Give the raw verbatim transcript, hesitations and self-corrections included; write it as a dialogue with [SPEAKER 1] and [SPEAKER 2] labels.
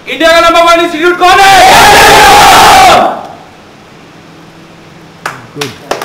[SPEAKER 1] India का number one institute कौन है?
[SPEAKER 2] Good.